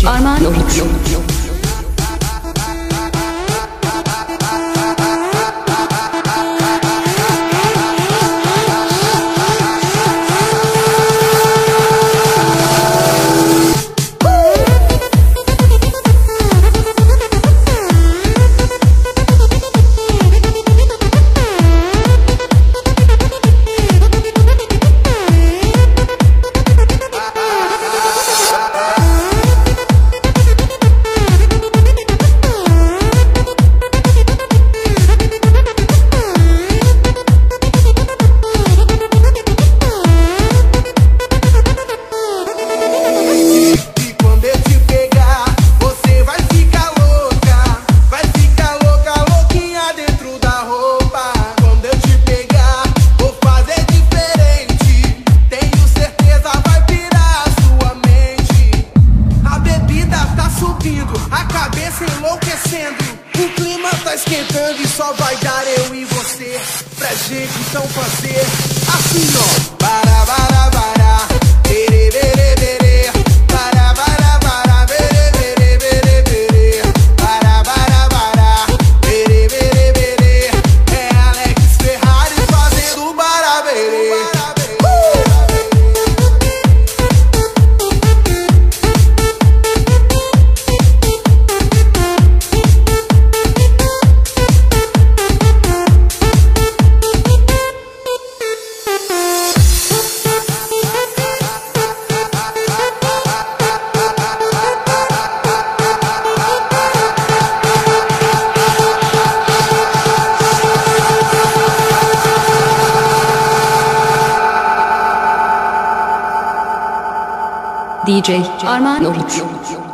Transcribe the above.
Arman Nohit. A cabeça enlouquecendo, o clima tá esquentando e só vai dar eu e você pra gente então fazer assim, ó. Bara, bara, bara, bere, bere, bere. Bara, bara, bara, bere, bere, bere, bere. Bara, bara, bara, bere, bere, bere. É Alex Ferrari fazendo bara, bere. DJ Arman Nohit.